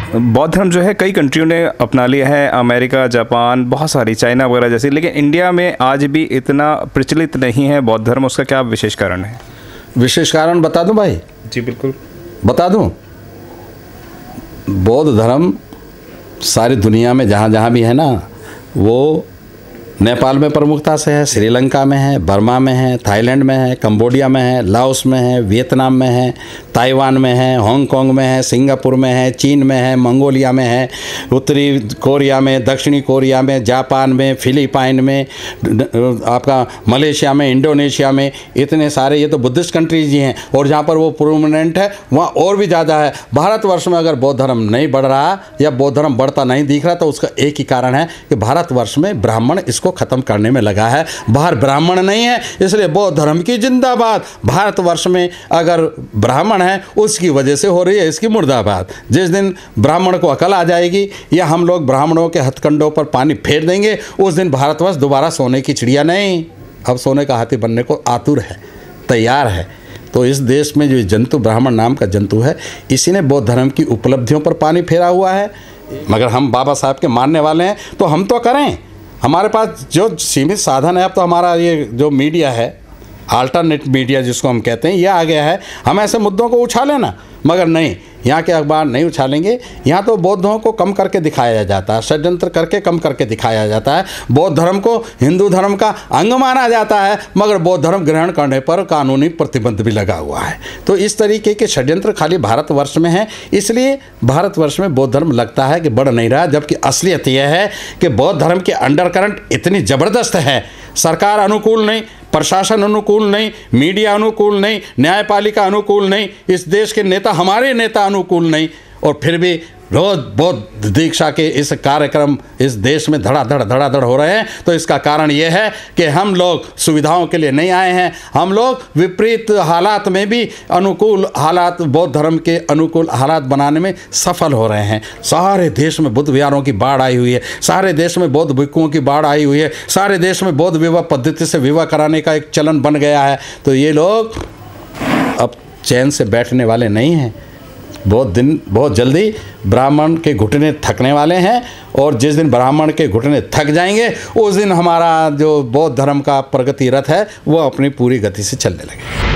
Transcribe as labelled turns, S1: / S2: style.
S1: बौद्ध धर्म जो है कई कंट्रियों ने अपना लिया है, अमेरिका, जापान, बहुत सारी, चाइना वगैरह जैसी, लेकिन इंडिया में आज भी इतना प्रचलित नहीं है बौद्ध धर्म। उसका क्या विशेष कारण है?
S2: विशेष कारण बता दूं भाई?
S1: जी बिल्कुल
S2: बता दूं। बौद्ध धर्म सारी दुनिया में जहाँ जहाँ भी है ना, वो नेपाल में प्रमुखता से है, श्रीलंका में है, बर्मा में है, थाईलैंड में है, कंबोडिया में है, लाओस में है, वियतनाम में है, ताइवान में है, हांगकांग में है, सिंगापुर में है, चीन में है, मंगोलिया में है, उत्तरी कोरिया में, दक्षिणी कोरिया में, जापान में, फिलीपाइन में, आपका मलेशिया में, इंडोनेशिया में, इतने सारे, ये तो बुद्धिस्ट कंट्रीज ही हैं। और जहाँ पर वो प्रोमिनेंट है वहाँ और भी ज़्यादा है। भारतवर्ष में अगर बौद्ध धर्म नहीं बढ़ रहा या बौद्ध धर्म बढ़ता नहीं दिख रहा, तो उसका एक ही कारण है कि भारतवर्ष में ब्राह्मण इसको खत्म करने में लगा है। बाहर ब्राह्मण नहीं है, इसलिए बौद्ध धर्म की जिंदाबाद। भारतवर्ष में अगर ब्राह्मण है उसकी वजह से हो रही है इसकी मुर्दाबाद। जिस दिन ब्राह्मण को अकल आ जाएगी या हम लोग ब्राह्मणों के हथकंडों पर पानी फेर देंगे, उस दिन भारतवर्ष दोबारा सोने की चिड़िया नहीं, अब सोने का हाथी बनने को आतुर है, तैयार है। तो इस देश में जो जंतु ब्राह्मण नाम का जंतु है, इसी ने बौद्ध धर्म की उपलब्धियों पर पानी फेरा हुआ है। मगर हम बाबा साहब के मानने वाले हैं तो हम तो करें। हमारे पास जो सीमित साधन है, अब तो हमारा ये जो मीडिया है, अल्टरनेट मीडिया जिसको हम कहते हैं, ये आ गया है। हम ऐसे मुद्दों को उछालें ना, मगर नहीं, यहाँ के अखबार नहीं उछालेंगे। यहाँ तो बौद्धों को कम करके दिखाया जाता है, षड्यंत्र करके कम करके दिखाया जाता है। बौद्ध धर्म को हिंदू धर्म का अंग माना जाता है, मगर बौद्ध धर्म ग्रहण करने पर कानूनी प्रतिबंध भी लगा हुआ है। तो इस तरीके के षड्यंत्र खाली भारतवर्ष में है, इसलिए भारतवर्ष में बौद्ध धर्म लगता है कि बढ़ नहीं रहा। जबकि असलियत यह है कि बौद्ध धर्म के अंडरकरंट इतनी ज़बरदस्त है, सरकार अनुकूल नहीं, प्रशासन अनुकूल नहीं, मीडिया अनुकूल नहीं, न्यायपालिका अनुकूल नहीं, इस देश के नेता, हमारे नेता अनुकूल नहीं, और फिर भी रोज बौद्ध दीक्षा के इस कार्यक्रम इस देश में धड़ाधड़ हो रहे हैं। तो इसका कारण ये है कि हम लोग सुविधाओं के लिए नहीं आए हैं, हम लोग विपरीत हालात में भी अनुकूल हालात, बौद्ध धर्म के अनुकूल हालात बनाने में सफल हो रहे हैं। सारे देश में बुद्ध विहारों की बाढ़ आई हुई है, सारे देश में बौद्ध भिक्षुओं की बाढ़ आई हुई है, सारे देश में बौद्ध विवाह पद्धति से विवाह कराने का एक चलन बन गया है। तो ये लोग अब चैन से बैठने वाले नहीं हैं। बहुत जल्दी ब्राह्मण के घुटने थकने वाले हैं, और जिस दिन ब्राह्मण के घुटने थक जाएंगे, उस दिन हमारा जो बौद्ध धर्म का प्रगति रथ है वो अपनी पूरी गति से चलने लगेगा।